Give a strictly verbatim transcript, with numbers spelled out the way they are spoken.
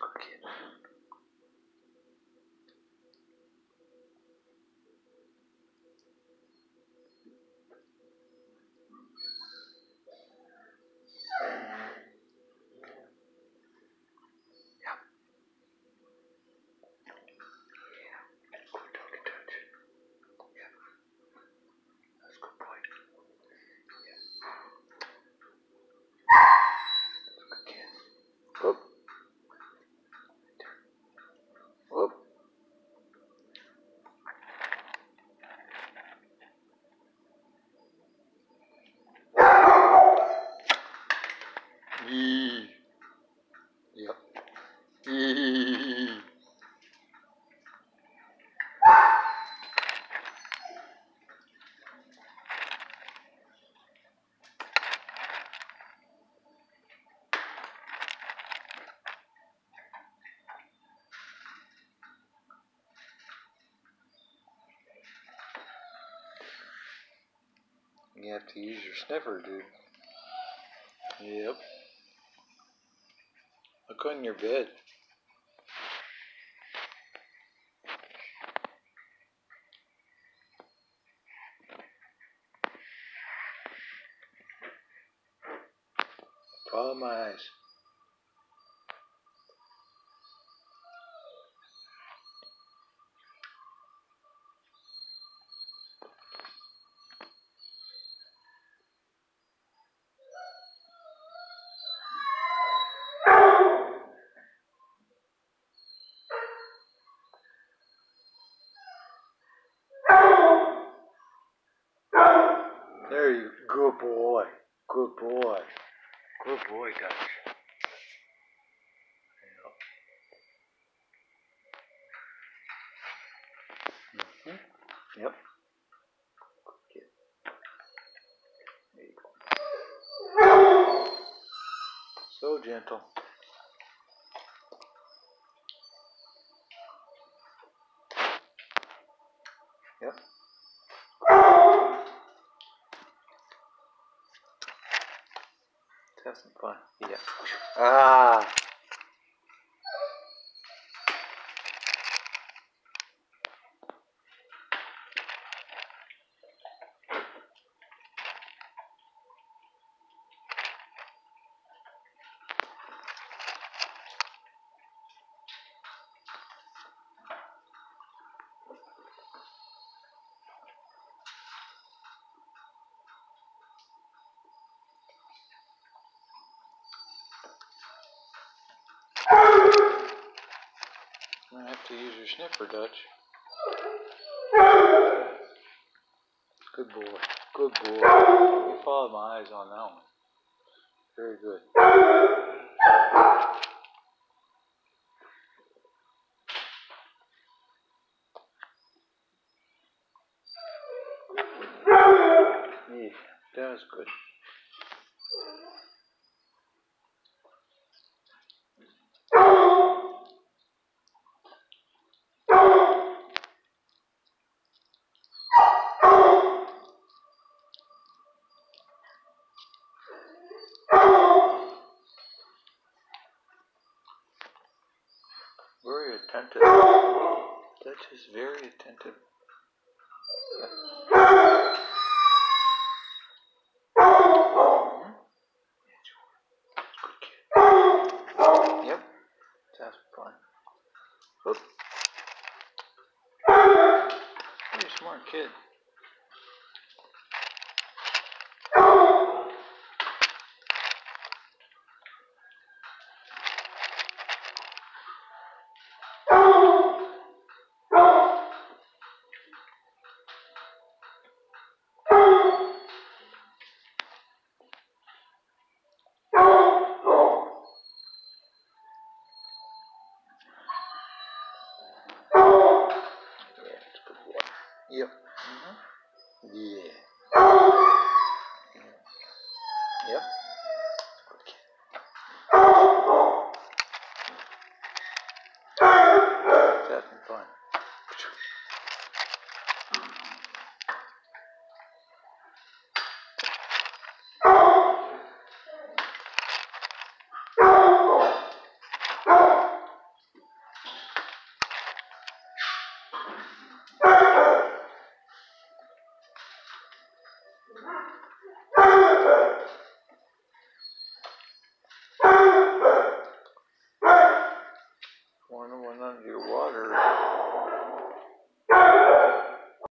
Good kid. Whoop. Whoop. Yee. Yep. Yee. You have to use your sniffer, dude. Yep. Look on your bed. Follow my eyes. There you go. Good boy. Good boy. Good boy, Dutch. Yep. Mm-hmm. Yep. Good kid. There you go. So gentle. Yep. Let's have some fun. Yeah. Ah. You're gonna have to use your sniffer, Dutch. Good boy. Good boy. You followed my eyes on that one. Very good. Yeah, that was good. Very attentive. Dutch is very attentive. Yep. That's fun. Oop. You're a smart kid. Yeah, it's a good boy. Yep. Mm-hmm.